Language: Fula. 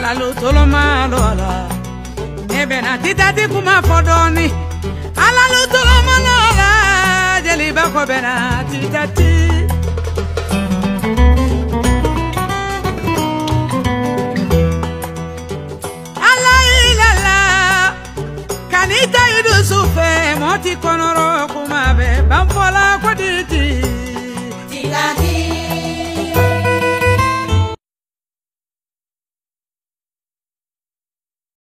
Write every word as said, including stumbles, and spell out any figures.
alalu toloma lola ebena titati kuma fodoni alalu toloma lola jeli bako bena titati